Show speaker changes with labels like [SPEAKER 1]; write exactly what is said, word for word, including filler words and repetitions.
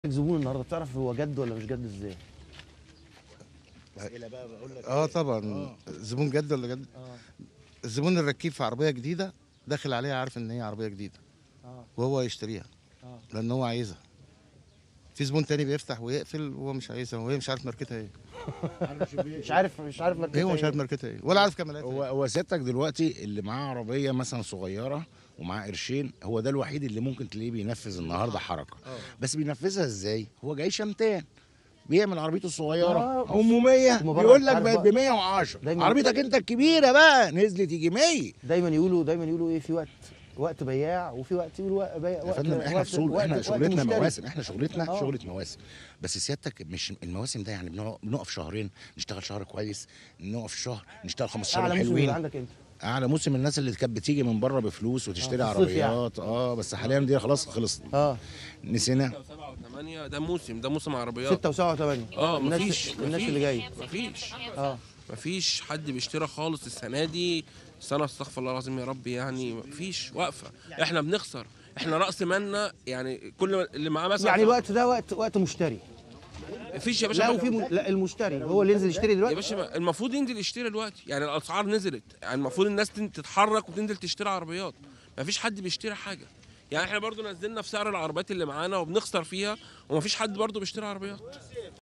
[SPEAKER 1] الزبون النهارده بتعرف هو جد ولا مش جد ازاي؟
[SPEAKER 2] اسئله بقى بقول لك
[SPEAKER 3] اه
[SPEAKER 2] إيه؟
[SPEAKER 3] طبعا.
[SPEAKER 2] اه
[SPEAKER 3] الزبون جد ولا جد؟
[SPEAKER 1] اه
[SPEAKER 3] الزبون الركيب في عربيه جديده داخل عليها عارف ان هي عربيه جديده
[SPEAKER 1] اه
[SPEAKER 3] وهو يشتريها
[SPEAKER 1] اه
[SPEAKER 3] لان هو عايزها. في زبون تاني بيفتح ويقفل وهو مش عايزها وهي مش عارف ماركتها ايه.
[SPEAKER 2] عارف شو بيه؟
[SPEAKER 1] مش عارف مش عارف ماركتها
[SPEAKER 3] هو مش عارف
[SPEAKER 1] ايه.
[SPEAKER 3] ماركتها ايه ولا عارف كمالاتها
[SPEAKER 2] هو
[SPEAKER 3] ايه.
[SPEAKER 2] هو سيادتك دلوقتي اللي معاه عربيه مثلا صغيره ومعاه قرشين، هو ده الوحيد اللي ممكن تلاقيه بينفذ النهارده حركه. بس بينفذها ازاي؟ هو جاي شمتان بيعمل عربيته الصغيره
[SPEAKER 1] آه،
[SPEAKER 2] أمومية،
[SPEAKER 1] ومبارك
[SPEAKER 2] بيقول لك
[SPEAKER 1] عارف
[SPEAKER 2] بقت
[SPEAKER 1] بقى.
[SPEAKER 2] ب مية وعشرة،
[SPEAKER 1] دايما
[SPEAKER 2] عربيتك انت الكبيره بقى نزلت يجي مية.
[SPEAKER 1] دايما يقولوا دايما يقولوا ايه، في وقت وقت بياع وفي وقت يقولوا وقت بيع
[SPEAKER 2] يا
[SPEAKER 1] وقت
[SPEAKER 2] فندم احنا
[SPEAKER 1] وقت
[SPEAKER 2] في سوق،
[SPEAKER 1] وقت
[SPEAKER 2] احنا
[SPEAKER 1] وقت
[SPEAKER 2] شغلتنا
[SPEAKER 1] مشتري.
[SPEAKER 2] مواسم، احنا شغلتنا
[SPEAKER 1] آه.
[SPEAKER 2] شغله مواسم. بس سيادتك مش المواسم ده يعني بنقف بنقف شهرين نشتغل شهر كويس، نقف شهر نشتغل خمستاشر
[SPEAKER 1] اعلى
[SPEAKER 2] يوم
[SPEAKER 1] موسم بيبقى
[SPEAKER 2] حلوين.
[SPEAKER 1] عندك انت.
[SPEAKER 2] اعلى موسم الناس اللي كانت بتيجي من بره بفلوس وتشتري
[SPEAKER 1] في الصيف يعني.
[SPEAKER 2] عربيات. اه بس حاليا دي خلاص خلصت،
[SPEAKER 1] اه
[SPEAKER 2] نسينا.
[SPEAKER 4] سبعة وثمانية ده موسم، ده موسم عربيات.
[SPEAKER 1] ستة وسبعة وثمانية.
[SPEAKER 4] اه
[SPEAKER 1] الناس
[SPEAKER 4] مفيش
[SPEAKER 1] الناس
[SPEAKER 4] مفيش
[SPEAKER 1] اللي جايه.
[SPEAKER 4] مفيش
[SPEAKER 1] اه
[SPEAKER 4] مفيش حد بيشتري خالص السنه دي. سنه استغفر الله العظيم يا رب، يعني مفيش واقفه. احنا بنخسر، احنا راس مالنا يعني كل اللي معاه مثلا.
[SPEAKER 1] يعني الوقت ده وقت وقت مشتري.
[SPEAKER 4] مفيش يا باشا.
[SPEAKER 1] لا وفي م... لا المشتري هو اللي ينزل يشتري
[SPEAKER 4] يا
[SPEAKER 1] دلوقتي.
[SPEAKER 4] باشا المفروض ينزل يشتري دلوقتي، يعني الاسعار نزلت، يعني المفروض الناس تن- تتحرك وتنزل تشتري عربيات. مفيش حد بيشتري حاجه. يعني احنا برضو نزلنا في سعر العربيات اللي معانا وبنخسر فيها، ومفيش حد برضو بيشتري عربيات.